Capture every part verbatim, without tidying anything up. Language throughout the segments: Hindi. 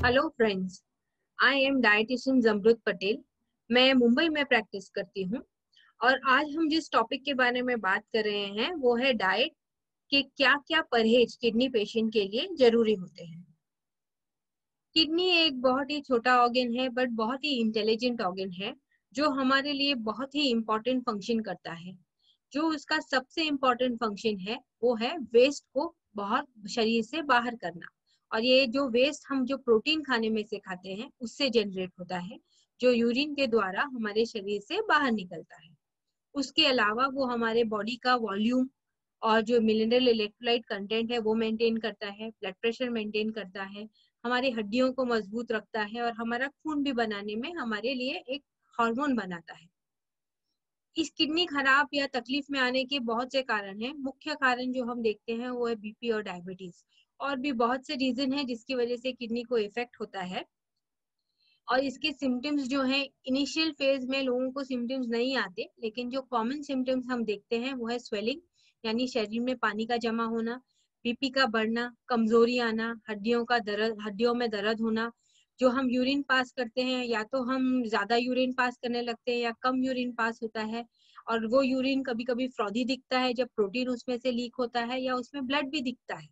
Hello friends, I am dietitian Jamrud Patel. मैं मुंबई में प्रैक्टिस करती हूँ और आज हम जिस टॉपिक के बारे में बात कर रहे हैं वो है डाइट के क्या क्या परहेज किडनी पेशेंट के लिए जरूरी होते हैं। किडनी एक बहुत ही छोटा ऑर्गन है बट बहुत ही इंटेलिजेंट ऑर्गन है जो हमारे लिए बहुत ही इम्पोर्टेंट फंक्शन करता है। जो उसका सबसे इम्पोर्टेंट फंक्शन है वो है वेस्ट को बहुत शरीर से बाहर करना। और ये जो वेस्ट हम जो प्रोटीन खाने में से खाते हैं उससे जनरेट होता है, जो यूरिन के द्वारा हमारे शरीर से बाहर निकलता है। उसके अलावा वो हमारे बॉडी का वॉल्यूम और जो मिनरल इलेक्ट्रोलाइट कंटेंट है वो मेंटेन करता है, ब्लड प्रेशर मेंटेन करता है, हमारी हड्डियों को मजबूत रखता है और हमारा खून भी बनाने में हमारे लिए एक हार्मोन बनाता है। इस किडनी खराब या तकलीफ में आने के बहुत से कारण हैं। मुख्य कारण जो हम देखते हैं वो है बीपी और डायबिटीज। और भी बहुत से रीजन है जिसकी वजह से किडनी को इफेक्ट होता है। और इसके सिम्टम्स जो हैं, इनिशियल फेज में लोगों को सिम्टम्स नहीं आते, लेकिन जो कॉमन सिम्टम्स हम देखते हैं वो है स्वेलिंग, यानी शरीर में पानी का जमा होना, बीपी का बढ़ना, कमजोरी आना, हड्डियों का दर्द, हड्डियों में दर्द होना। जो हम यूरिन पास करते हैं या तो हम ज्यादा यूरिन पास करने लगते हैं या कम यूरिन पास होता है। और वो यूरिन कभी कभी फ्रॉदी दिखता है जब प्रोटीन उसमें से लीक होता है, या उसमें ब्लड भी दिखता है।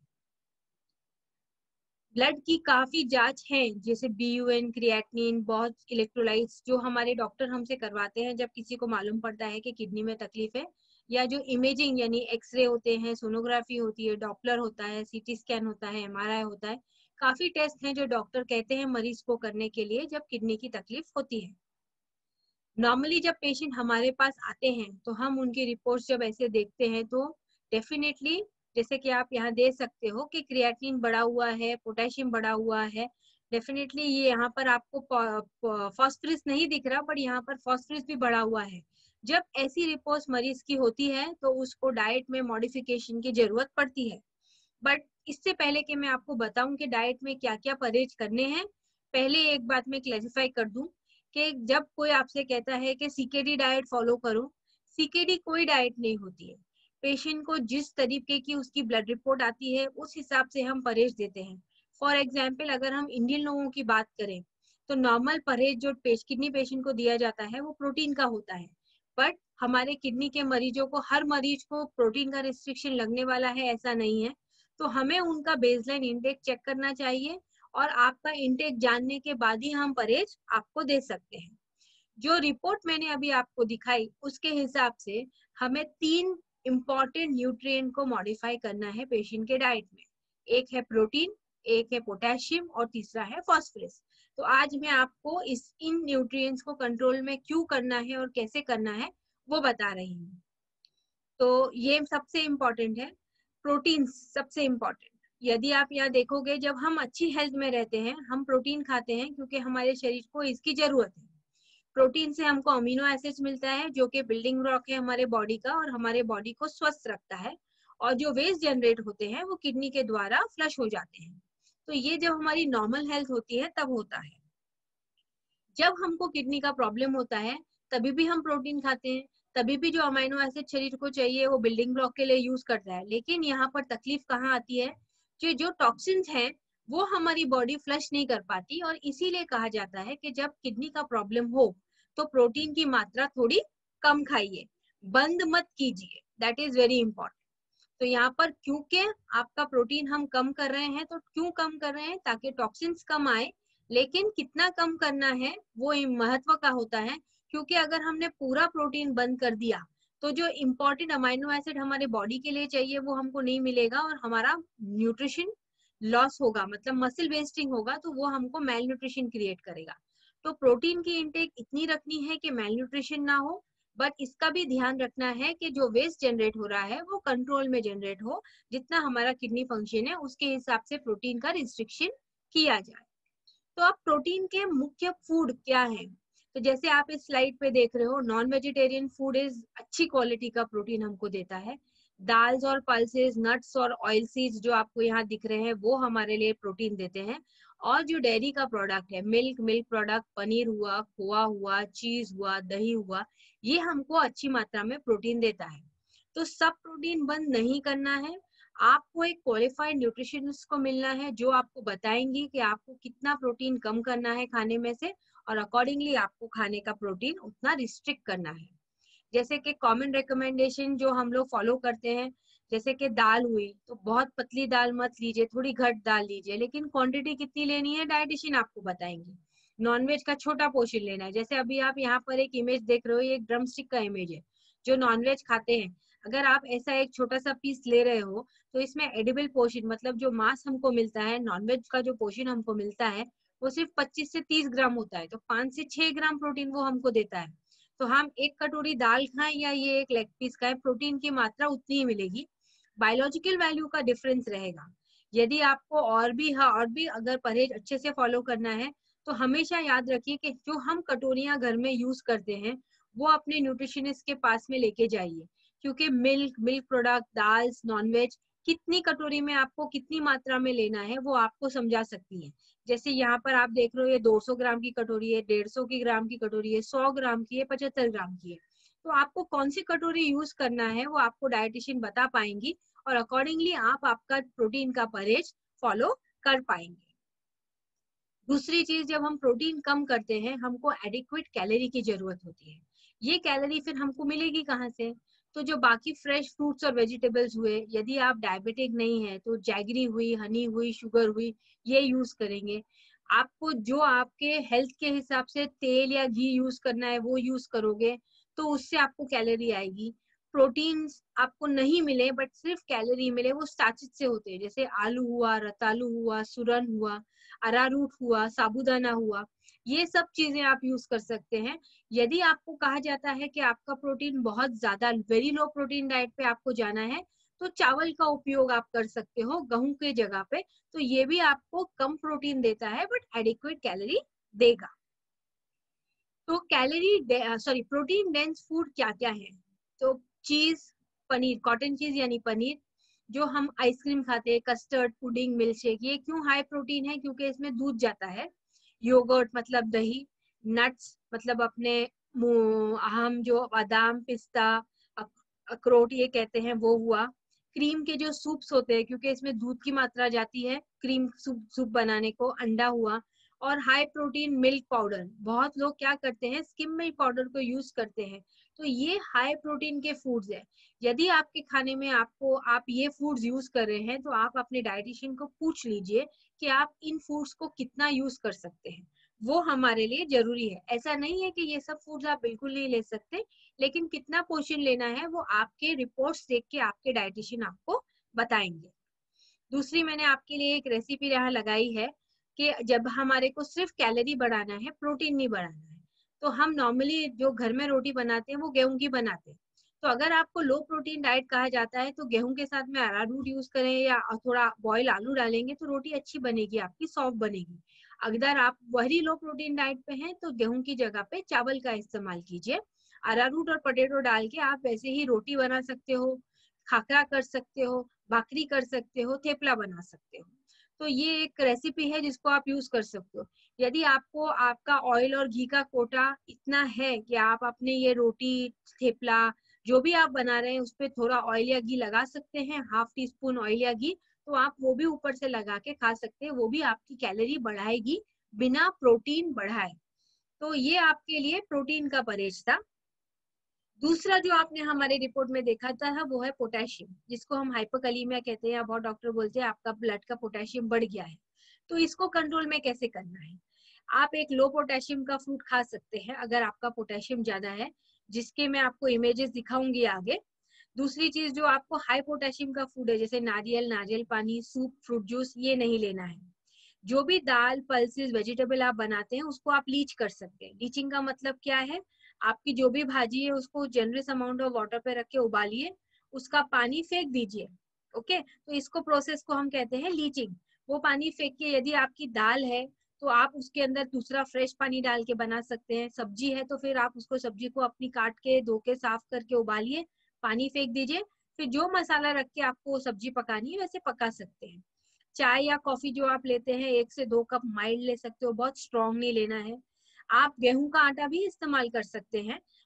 ब्लड की काफी जांच है, जैसे बी यू एन, क्रिएटिनिन, बहुत इलेक्ट्रोलाइट्स जो हमारे डॉक्टर हमसे करवाते हैं जब किसी को मालूम पड़ता है कि किडनी में तकलीफ है। या जो इमेजिंग यानी एक्सरे होते हैं, सोनोग्राफी होती है, डॉपलर होता है, सीटी स्कैन होता है, एम आर आई होता है। काफी टेस्ट हैं जो डॉक्टर कहते हैं मरीज को करने के लिए जब किडनी की तकलीफ होती है। नॉर्मली जब पेशेंट हमारे पास आते हैं तो हम उनकी रिपोर्ट्स जब ऐसे देखते हैं तो डेफिनेटली, जैसे कि आप यहाँ देख सकते हो कि क्रिएटिनिन बढ़ा हुआ है, पोटेशियम बढ़ा हुआ है। डेफिनेटली ये यहाँ पर आपको फॉस्फोरस नहीं दिख रहा, बट यहाँ पर फॉस्फोरस भी बढ़ा हुआ है। जब ऐसी रिपोर्ट्स मरीज की होती है तो उसको डाइट में मॉडिफिकेशन की जरूरत पड़ती है। बट इससे पहले कि मैं आपको बताऊं कि डाइट में क्या क्या परहेज करने हैं, पहले एक बात मैं क्लैरिफाई कर दूं कि जब कोई आपसे कहता है कि सीकेडी डाइट फॉलो करो, सीकेडी कोई डाइट नहीं होती है। पेशेंट को जिस तरीके की उसकी ब्लड रिपोर्ट आती है उस हिसाब से हम परहेज देते हैं। फॉर एग्जाम्पल, अगर हम इंडियन लोगों की बात करें तो नॉर्मल परहेज जो पेश किडनी पेशेंट को दिया जाता है वो प्रोटीन का होता है। बट हमारे किडनी के मरीजों को, हर मरीज को प्रोटीन का रिस्ट्रिक्शन लगने वाला है ऐसा नहीं है। तो हमें उनका बेसलाइन इंटेक चेक करना चाहिए और आपका इंटेक जानने के बाद ही हम परहेज आपको दे सकते हैं। जो रिपोर्ट मैंने अभी आपको दिखाई उसके हिसाब से हमें तीन इंपॉर्टेंट न्यूट्रिएंट को मॉडिफाई करना है पेशेंट के डाइट में। एक है प्रोटीन, एक है पोटेशियम और तीसरा है फॉस्फोरस। तो आज मैं आपको इस इन न्यूट्रिएंट्स को कंट्रोल में क्यों करना है और कैसे करना है वो बता रही हूँ। तो ये सबसे इम्पोर्टेंट है, प्रोटीन सबसे इम्पोर्टेंट। यदि आप यहाँ देखोगे, जब हम अच्छी हेल्थ में रहते हैं हम प्रोटीन खाते हैं क्योंकि हमारे शरीर को इसकी जरूरत है। प्रोटीन से हमको अमीनो एसिड्स मिलता है जो कि बिल्डिंग ब्लॉक है हमारे बॉडी का और हमारे बॉडी को स्वस्थ रखता है। और जो वेस्ट जनरेट होते हैं वो किडनी के द्वारा फ्लश हो जाते हैं। तो ये जब हमारी नॉर्मल हेल्थ होती है तब होता है। जब हमको किडनी का प्रॉब्लम होता है तभी भी हम प्रोटीन खाते हैं, तभी भी जो अमीनो एसिड शरीर को चाहिए वो बिल्डिंग ब्लॉक के लिए यूज करता है। लेकिन यहाँ पर तकलीफ कहाँ आती है कि जो टॉक्सिन्स हैं वो हमारी बॉडी फ्लश नहीं कर पाती, और इसीलिए कहा जाता है कि जब किडनी का प्रॉब्लम हो तो प्रोटीन की मात्रा थोड़ी कम खाइए, बंद मत कीजिए। That is very important. तो यहाँ पर क्योंकि आपका प्रोटीन हम कम कर रहे हैं, तो क्यों कम कर रहे हैं? ताकि टॉक्सिन्स कम आए। लेकिन कितना कम करना है वो महत्व का होता है, क्योंकि अगर हमने पूरा प्रोटीन बंद कर दिया तो जो इम्पोर्टेंट अमीनो एसिड हमारे बॉडी के लिए चाहिए वो हमको नहीं मिलेगा और हमारा न्यूट्रिशन लॉस होगा, मतलब मसल वेस्टिंग होगा, तो वो हमको मेल न्यूट्रिशन क्रिएट करेगा। तो प्रोटीन की इंटेक इतनी रखनी है कि मेल न्यूट्रिशन ना हो, बट इसका भी ध्यान रखना है कि जो वेस्ट जनरेट हो रहा है वो कंट्रोल में जनरेट हो। जितना हमारा किडनी फंक्शन है उसके हिसाब से प्रोटीन का रिस्ट्रिक्शन किया जाए। तो अब प्रोटीन के मुख्य फूड क्या है? तो जैसे आप इस स्लाइड पे देख रहे हो, नॉन वेजिटेरियन फूड इज अच्छी क्वालिटी का प्रोटीन हमको देता है। दाल्स और पल्सेस, नट्स और ऑयल सीड्स जो आपको यहाँ दिख रहे हैं वो हमारे लिए प्रोटीन देते हैं। और जो डेयरी का प्रोडक्ट है, मिल्क, मिल्क प्रोडक्ट, पनीर हुआ, खोआ हुआ, चीज हुआ, दही हुआ, ये हमको अच्छी मात्रा में प्रोटीन देता है। तो सब प्रोटीन बंद नहीं करना है। आपको एक क्वालिफाइड न्यूट्रिशनिस्ट को मिलना है जो आपको बताएंगी कि आपको कितना प्रोटीन कम करना है खाने में से, और अकॉर्डिंगली आपको खाने का प्रोटीन उतना रिस्ट्रिक्ट करना है। जैसे कि कॉमन रिकमेंडेशन जो हम लोग फॉलो करते हैं, जैसे कि दाल हुई तो बहुत पतली दाल मत लीजिए, थोड़ी घट दाल लीजिए, लेकिन क्वांटिटी कितनी लेनी है डाइटिशियन आपको बताएंगे। नॉनवेज का छोटा पोर्शन लेना है, जैसे अभी आप यहाँ पर एक इमेज देख रहे हो, ये एक ड्रम स्टिक का इमेज है। जो नॉनवेज खाते हैं, अगर आप ऐसा एक छोटा सा पीस ले रहे हो तो इसमें एडिबल पोर्शन, मतलब जो मांस हमको मिलता है, नॉनवेज का जो पोर्शन हमको मिलता है वो सिर्फ पच्चीस से तीस ग्राम होता है, तो पांच से छह ग्राम प्रोटीन वो हमको देता है। तो हम एक कटोरी दाल खाएं या ये एक लेग पीस खाएं, प्रोटीन की मात्रा उतनी ही मिलेगी। बायोलॉजिकल वैल्यू का डिफरेंस रहेगा। यदि आपको और भी हाँ और भी अगर परहेज अच्छे से फॉलो करना है तो हमेशा याद रखिए कि जो हम कटोरियां घर में यूज करते हैं वो अपने न्यूट्रिशनिस्ट के पास में लेके जाइए, क्योंकि मिल्क मिल्क प्रोडक्ट, दाल, नॉनवेज कितनी कटोरी में आपको कितनी मात्रा में लेना है वो आपको समझा सकती है। जैसे यहाँ पर आप देख रहे हो, ये दो सौ ग्राम की कटोरी है, डेढ़ सौ की ग्राम की कटोरी है, सौ ग्राम की है, पचहत्तर ग्राम की है। तो आपको कौन सी कटोरी यूज करना है वो आपको डाइटिशियन बता पाएंगी, और अकॉर्डिंगली आप आपका प्रोटीन का परहेज फॉलो कर पाएंगे। दूसरी चीज, जब हम प्रोटीन कम करते हैं हमको एडिक्वेट कैलोरी की जरूरत होती है। ये कैलोरी फिर हमको मिलेगी कहाँ से? तो जो बाकी फ्रेश फ्रूट्स और वेजिटेबल्स हुए, यदि आप डायबिटिक नहीं है तो जैगरी हुई, हनी हुई, शुगर हुई, ये यूज करेंगे। आपको जो आपके हेल्थ के हिसाब से तेल या घी यूज करना है वो यूज करोगे, तो उससे आपको कैलोरी आएगी। प्रोटीन आपको नहीं मिले बट सिर्फ कैलोरी मिले, वो स्टार्चेज से होते हैं, जैसे आलू हुआ, रतालू हुआ, सुरन हुआ, अरारूट हुआ, साबूदाना हुआ, ये सब चीजें आप यूज कर सकते हैं। यदि आपको कहा जाता है कि आपका प्रोटीन बहुत ज्यादा वेरी लो प्रोटीन डाइट पे आपको जाना है तो चावल का उपयोग आप कर सकते हो गेहूं के जगह पे, तो ये भी आपको कम प्रोटीन देता है बट एडिक्वेट कैलोरी देगा। तो calorie sorry protein dense food क्या क्या है? तो चीज, पनीर, कॉटन चीज यानी पनीर, जो हम आइसक्रीम खाते हैं, कस्टर्ड, पुडिंग, मिल्क शेक, ये क्यों हाई प्रोटीन है? क्योंकि इसमें दूध जाता है। योगर्ट मतलब दही, नट्स मतलब अपने हम जो बादाम, पिस्ता, अखरोट ये कहते हैं वो हुआ। क्रीम के जो सूप्स होते हैं, क्योंकि इसमें दूध की मात्रा जाती है क्रीम सूप सूप बनाने को, अंडा हुआ। और हाई प्रोटीन मिल्क पाउडर, बहुत लोग क्या करते हैं स्किम मिल्क पाउडर को यूज करते हैं, तो ये हाई प्रोटीन के फूड्स है। यदि आपके खाने में आपको आप ये फूड्स यूज कर रहे हैं तो आप अपने डाइटिशियन को पूछ लीजिए कि आप इन फूड्स को कितना यूज कर सकते हैं, वो हमारे लिए जरूरी है। ऐसा नहीं है कि ये सब फूड्स आप बिल्कुल नहीं ले सकते, लेकिन कितना पोर्शन लेना है वो आपके रिपोर्ट्स देख के आपके डाइटिशियन आपको बताएंगे। दूसरी मैंने आपके लिए एक रेसिपी यहाँ लगाई है कि जब हमारे को सिर्फ कैलोरी बढ़ाना है, प्रोटीन नहीं बढ़ाना है, तो हम नॉर्मली जो घर में रोटी बनाते हैं वो गेहूं की बनाते हैं। तो अगर आपको लो प्रोटीन डाइट कहा जाता है तो गेहूं के साथ में अरारोट यूज करें या थोड़ा बॉयल आलू डालेंगे तो रोटी अच्छी बनेगी, आपकी सॉफ्ट बनेगी। अगर आप वही लो प्रोटीन डाइट पे हैं तो गेहूं की जगह पे चावल का इस्तेमाल कीजिए। अरारूट और पोटैटो डाल के आप वैसे ही रोटी बना सकते हो, खाखरा कर सकते हो, भाकरी कर सकते हो, थेपला बना सकते हो। तो ये एक रेसिपी है जिसको आप यूज कर सकते हो। यदि आपको आपका ऑयल और घी का कोटा इतना है कि आप अपने ये रोटी, थेपला जो भी आप बना रहे हैं उस पर थोड़ा ऑयल या घी लगा सकते हैं, हाफ टी स्पून ऑयल या घी, तो आप वो भी ऊपर से लगा के खा सकते हैं, वो भी आपकी कैलोरी बढ़ाएगी बिना प्रोटीन बढ़ाए। तो ये आपके लिए प्रोटीन का परहेज था। दूसरा जो आपने हमारे रिपोर्ट में देखा था वो है पोटेशियम, जिसको हम हाइपोकैलेमिया कहते हैं, या बहुत डॉक्टर बोलते हैं आपका ब्लड का पोटेशियम बढ़ गया है। तो इसको कंट्रोल में कैसे करना है? आप एक लो पोटेशियम का फ्रूट खा सकते हैं अगर आपका पोटेशियम ज्यादा है, जिसके मैं आपको इमेजेस दिखाऊंगी आगे। दूसरी चीज, जो आपको हाई पोटेशियम का फूड है जैसे नारियल, नारियल पानी, सूप, फ्रूट जूस, ये नहीं लेना है। जो भी दाल, पल्सेस, वेजिटेबल आप बनाते हैं उसको आप लीच कर सकते हैं। लीचिंग का मतलब क्या है? आपकी जो भी भाजी है उसको जनरस अमाउंट ऑफ वाटर पे रख के उबालिए, उसका पानी फेंक दीजिए। ओके, तो इसको प्रोसेस को हम कहते हैं लीचिंग। वो पानी फेंक के, यदि आपकी दाल है तो आप उसके अंदर दूसरा फ्रेश पानी डाल के बना सकते हैं। सब्जी है तो फिर आप उसको, सब्जी को अपनी काट के धो के साफ करके उबालिए, पानी फेंक दीजिए, फिर जो मसाला रख के आपको सब्जी पकानी है वैसे पका सकते हैं। चाय या कॉफी जो आप लेते हैं एक से दो कप माइल्ड ले सकते हो, बहुत स्ट्रॉन्ग नहीं लेना है। आप गेहूं का आटा भी इस्तेमाल कर सकते हैं,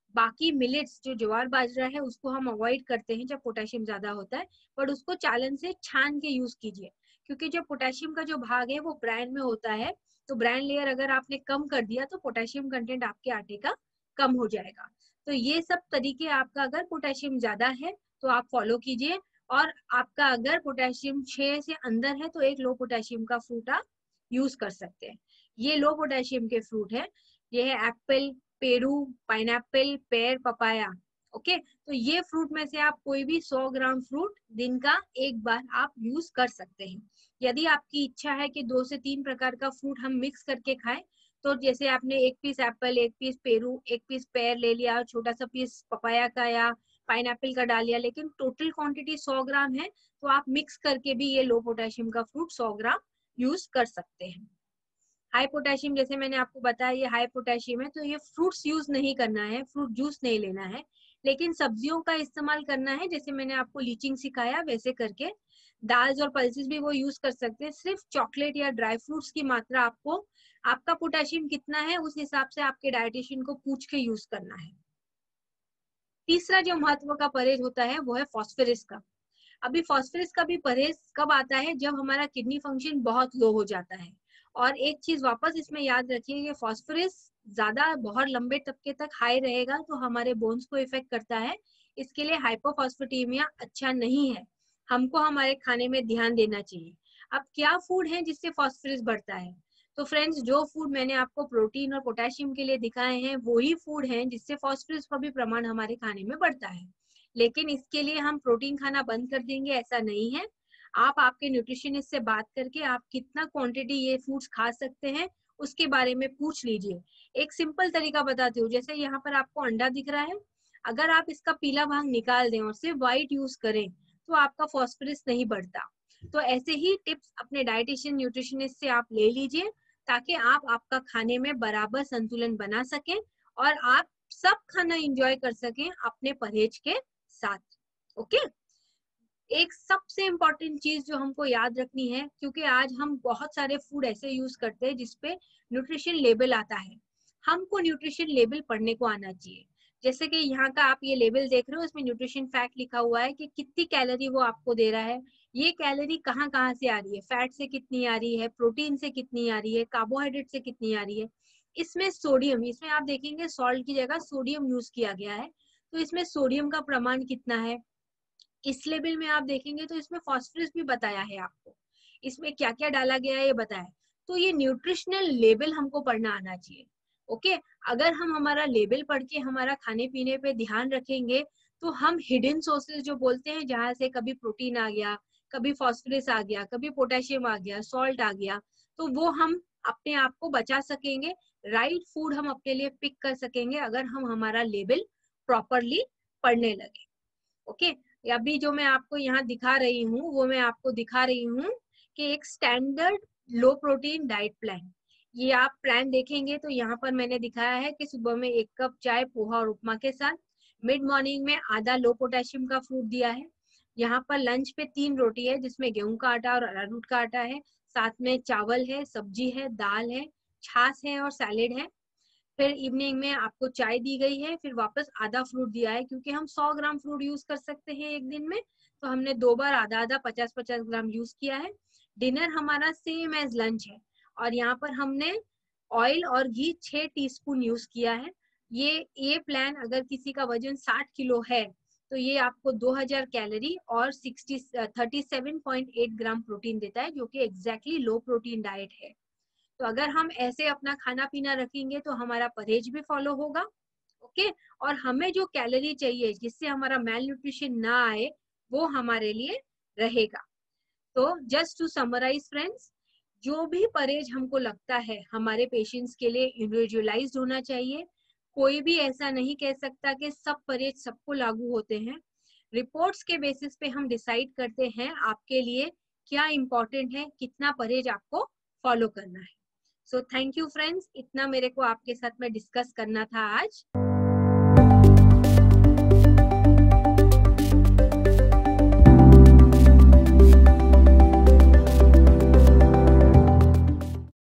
बाकी मिलेट्स जो ज्वार बाजरा है उसको हम अवॉइड करते हैं जब पोटेशियम ज्यादा होता है, पर उसको चालन से छान के यूज कीजिए, क्योंकि जो पोटेशियम का जो भाग है वो ब्रांड में होता है, तो ब्रांड लेयर अगर आपने कम कर दिया तो पोटेशियम कंटेंट आपके आटे का कम हो जाएगा। तो ये सब तरीके आपका अगर पोटेशियम ज्यादा है तो आप फॉलो कीजिए, और आपका अगर पोटेशियम छह से अंदर है तो एक लो पोटेशियम का फ्रूट आप यूज कर सकते हैं। ये लो पोटेशियम के फ्रूट है, ये है एप्पल, पेरू, पाइनएप्पल, पेयर, पपाया। ओके, तो ये फ्रूट में से आप कोई भी सौ ग्राम फ्रूट दिन का एक बार आप यूज कर सकते हैं। यदि आपकी इच्छा है कि दो से तीन प्रकार का फ्रूट हम मिक्स करके खाएं, तो जैसे आपने एक पीस एप्पल, एक पीस पेरू, एक पीस पेयर ले लिया, छोटा सा पीस पपाया का या पाइनएप्पल का डाल लिया, लेकिन टोटल क्वांटिटी सौ ग्राम है, तो आप मिक्स करके भी ये लो पोटेशियम का फ्रूट सौ ग्राम यूज कर सकते हैं। हाई पोटेशियम जैसे मैंने आपको बताया ये हाई पोटेशियम है, तो ये फ्रूट्स यूज नहीं करना है, फ्रूट जूस नहीं लेना है, लेकिन सब्जियों का इस्तेमाल करना है, जैसे मैंने आपको लीचिंग सिखाया वैसे करके। दाल्स और पल्सेस भी वो यूज कर सकते हैं। सिर्फ चॉकलेट या ड्राई फ्रूट्स की मात्रा आपको, आपका पोटेशियम कितना है उस हिसाब से आपके डायटिशियन को पूछ के यूज करना है। तीसरा जो महत्व का परहेज होता है वो है फास्फोरस का। अभी फास्फोरस का भी परहेज कब आता है, जब हमारा किडनी फंक्शन बहुत लो हो जाता है। और एक चीज वापस इसमें याद रखिए, ये फास्फोरस ज्यादा बहुत लंबे तबके तक हाई रहेगा तो हमारे बोन्स को इफेक्ट करता है, इसके लिए हाइपोफॉस्फेटेमिया अच्छा नहीं है। हमको हमारे खाने में ध्यान देना चाहिए। अब क्या फूड है जिससे फास्फोरस बढ़ता है, तो फ्रेंड्स जो फूड मैंने आपको प्रोटीन और पोटेशियम के लिए दिखाए हैं वही फूड हैं जिससे फास्फोरस का भी प्रमाण हमारे खाने में बढ़ता है। लेकिन इसके लिए हम प्रोटीन खाना बंद कर देंगे ऐसा नहीं है। आप आपके न्यूट्रिशनिस्ट से बात करके आप कितना क्वांटिटी ये फूड्स खा सकते हैं उसके बारे में पूछ लीजिए। एक सिंपल तरीका बताती हूँ, जैसे यहाँ पर आपको अंडा दिख रहा है, अगर आप इसका पीला भाग निकाल दें और सिर्फ व्हाइट यूज करें तो आपका फास्फोरस नहीं बढ़ता। तो ऐसे ही टिप्स अपने डाइटिशियन न्यूट्रिशनिस्ट से आप ले लीजिए, ताकि आप आपका खाने में बराबर संतुलन बना सकें और आप सब खाना एंजॉय कर सकें अपने परहेज के साथ। ओके, एक सबसे इम्पोर्टेंट चीज जो हमको याद रखनी है, क्योंकि आज हम बहुत सारे फूड ऐसे यूज करते हैं जिसपे न्यूट्रिशन लेबल आता है, हमको न्यूट्रिशन लेबल पढ़ने को आना चाहिए। जैसे कि यहाँ का आप ये लेबल देख रहे हो, इसमें न्यूट्रिशन फैक्ट लिखा हुआ है कि कितनी कैलोरी वो आपको दे रहा है, ये कैलोरी कहाँ कहाँ से आ रही है, फैट से कितनी आ रही है, प्रोटीन से कितनी आ रही है, कार्बोहाइड्रेट से कितनी आ रही है। इसमें सोडियम, इसमें आप देखेंगे सॉल्ट की जगह सोडियम यूज किया गया है, तो इसमें सोडियम का प्रमाण कितना है। इस लेवल में आप देखेंगे तो इसमें फास्फोरस भी बताया है आपको, इसमें क्या क्या डाला गया है ये बताया है। तो ये न्यूट्रिशनल लेवल हमको पढ़ना आना चाहिए। ओके, अगर हम हमारा लेवल पढ़ के हमारा खाने पीने पे ध्यान रखेंगे तो हम हिडन सोर्सेज जो बोलते हैं, जहाँ से कभी प्रोटीन आ गया, कभी फास्फोरस आ गया, कभी पोटेशियम आ गया, सॉल्ट आ गया, तो वो हम अपने आप को बचा सकेंगे। राइट फूड हम अपने लिए पिक कर सकेंगे अगर हम हमारा लेवल प्रॉपरली पढ़ने लगे। ओके, अभी जो मैं आपको यहाँ दिखा रही हूँ वो मैं आपको दिखा रही हूँ कि एक standard low protein diet plan. ये आप प्लान देखेंगे तो यहाँ पर मैंने दिखाया है कि सुबह में एक कप चाय पोहा और उपमा के साथ, मिड मॉर्निंग में आधा लो पोटेशियम का फ्रूट दिया है, यहाँ पर लंच पे तीन रोटी है जिसमें गेहूं का आटा और अरारोट का आटा है, साथ में चावल है, सब्जी है, दाल है, छाछ है और सैलेड है। फिर इवनिंग में आपको चाय दी गई है, फिर वापस आधा फ्रूट दिया है, क्योंकि हम सौ ग्राम फ्रूट यूज कर सकते हैं एक दिन में, तो हमने दो बार आधा आधा पचास पचास ग्राम यूज किया है। डिनर हमारा सेम एज लंच है, और यहाँ पर हमने ऑयल और घी छह टीस्पून यूज किया है। ये ये प्लान अगर किसी का वजन साठ किलो है तो ये आपको दो हज़ार कैलोरी और साठ सैंतीस पॉइंट आठ ग्राम प्रोटीन देता है, जो कि एग्जैक्टली लो प्रोटीन डाइट है। तो अगर हम ऐसे अपना खाना पीना रखेंगे तो हमारा परहेज भी फॉलो होगा। ओके, और हमें जो कैलोरी चाहिए जिससे हमारा मेल न्यूट्रिशन ना आए वो हमारे लिए रहेगा। तो जस्ट टू समराइज फ्रेंड्स, जो भी परहेज हमको लगता है हमारे पेशेंट्स के लिए इंडिविजुअलाइज्ड होना चाहिए। कोई भी ऐसा नहीं कह सकता कि सब परहेज सबको लागू होते हैं। रिपोर्ट्स के बेसिस पे हम डिसाइड करते हैं आपके लिए क्या इम्पोर्टेंट है, कितना परहेज आपको फॉलो करना है। सो थैंक यू फ्रेंड्स, इतना मेरे को आपके साथ में डिस्कस करना था आज।